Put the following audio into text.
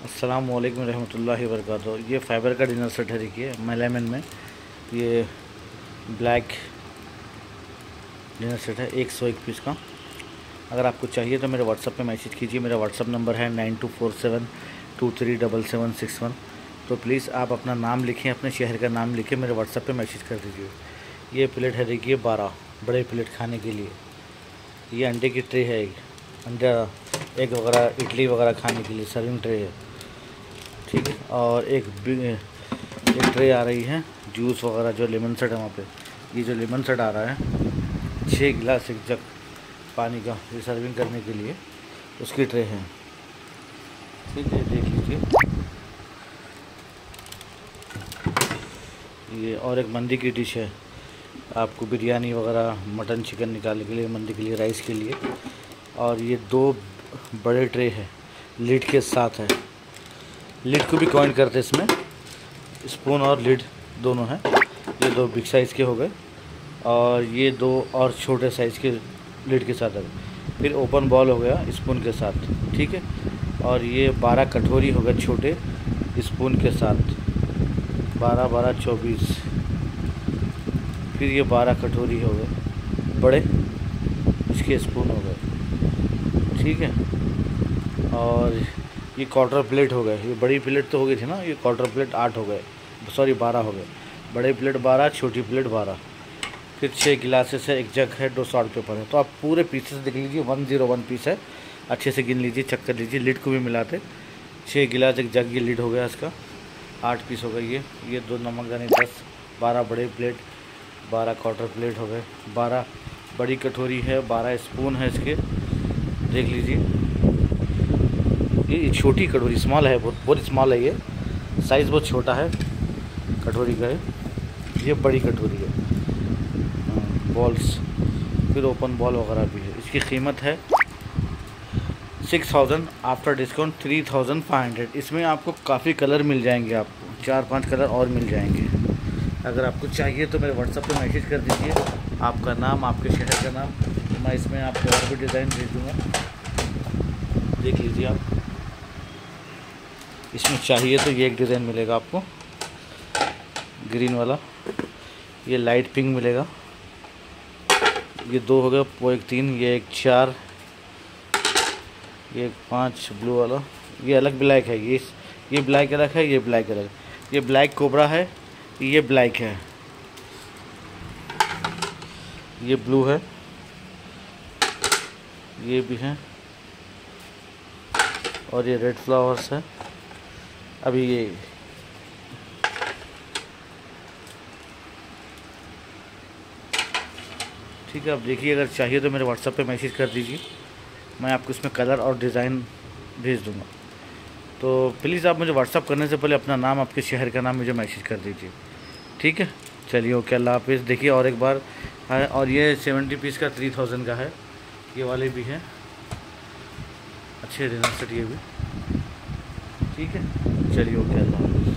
अस्सलामुअलैकुम रहमतुल्लाहि वबरकातुहू। ये फाइबर का डिनर सेट है। देखिए मेलामिन में ये ब्लैक डिनर सेट है 101 पीस का। अगर आपको चाहिए तो मेरे व्हाट्सअप पे मैसेज कीजिए। मेरा व्हाट्सअप नंबर है 9247237761। तो प्लीज़ आप अपना नाम लिखें, अपने शहर का नाम लिखें, मेरे व्हाट्सअप पे मैसेज कर दीजिए। ये प्लेट है देखिए 12 बड़े प्लेट खाने के लिए। ये अंडे की ट्रे है, अंडा एग वगैरह इडली वगैरह खाने के लिए सर्विंग ट्रे है, ठीक है। और एक ट्रे आ रही है जूस वगैरह जो लेमन सेट है वहाँ पे। ये जो लेमन सेट आ रहा है 6 गिलास एक जग पानी का, ये सर्विंग करने के लिए उसकी ट्रे है, ठीक है। देख लीजिए ये। और एक मंदी की डिश है, आपको बिरयानी वगैरह मटन चिकन निकालने के लिए, मंदी के लिए, राइस के लिए। और ये 2 बड़े ट्रे है, लिड के साथ है। लिड को भी कॉइन करते हैं इसमें, स्पून और लिड दोनों हैं। ये 2 बिग साइज़ के हो गए और ये 2 और छोटे साइज़ के लिड के साथ है। फिर ओपन बॉल हो गया स्पून के साथ, ठीक है। और ये 12 कटोरी हो गए छोटे स्पून के साथ, 12 12 24। फिर ये 12 कटोरी हो गए बड़े इसके स्पून हो गए, ठीक है। और ये क्वार्टर प्लेट हो गए। ये बड़ी प्लेट तो हो गई थी ना, ये क्वार्टर प्लेट 8 हो गए, सॉरी 12 हो गए। बड़े प्लेट 12, छोटी प्लेट 12। फिर 6 गिलासेस है, एक जग है, 2 सॉल्ट पेपर है। तो आप पूरे पीसेस देख लीजिए, 101 पीस है। अच्छे से गिन लीजिए, चेक कर लीजिए, लिड को भी मिलाते। 6 गिलास एक जग, ये लिड हो गया इसका, 8 पीस हो गए। ये 2 नमकदानी 10, 12 बड़े प्लेट, 12 क्वार्टर प्लेट हो गए, 12 बड़ी कटोरी है, 12 स्पून है इसके, देख लीजिए। ये छोटी कटोरी स्मॉल है, बहुत स्मॉल है। ये साइज़ बहुत छोटा है कटोरी का है। ये बड़ी कटोरी है, बॉल्स, फिर ओपन बॉल वगैरह भी है। इसकी कीमत है 6000, आफ्टर डिस्काउंट 3500। इसमें आपको काफ़ी कलर मिल जाएंगे, आपको 4-5 कलर और मिल जाएंगे। अगर आपको चाहिए तो मेरे व्हाट्सएप पे मैसेज कर दीजिए, आपका नाम, आपके शहर का नाम, मैं इसमें आपको और भी डिज़ाइन भेज दूँगा। देख लीजिए आप, इसमें चाहिए तो ये एक डिज़ाइन मिलेगा आपको ग्रीन वाला, ये लाइट पिंक मिलेगा। ये 2 हो गया, वो एक 3, ये एक 4, ये 5 ब्लू वाला। ये अलग ब्लैक है, ये ब्लैक अलग है, ये ब्लैक अलग। ये ब्लैक कोबरा है, ये ब्लैक है, ये ब्लू है, ये भी है। और ये रेड फ्लावर्स है। अभी ये ठीक है, आप देखिए। अगर चाहिए तो मेरे व्हाट्सएप पे मैसेज कर दीजिए, मैं आपको इसमें कलर और डिज़ाइन भेज दूँगा। तो प्लीज़ आप मुझे व्हाट्सएप करने से पहले अपना नाम, आपके शहर का नाम मुझे मैसेज कर दीजिए, ठीक है। चलिए ओके, अल्लाह हाफिज़। देखिए और एक बार है, और ये 70 पीस का 3000 का है। ये वाले भी हैं अच्छे डिनर सेट, ये भी, ठीक है। चलिए ओके, अल्लाह हाफिज़।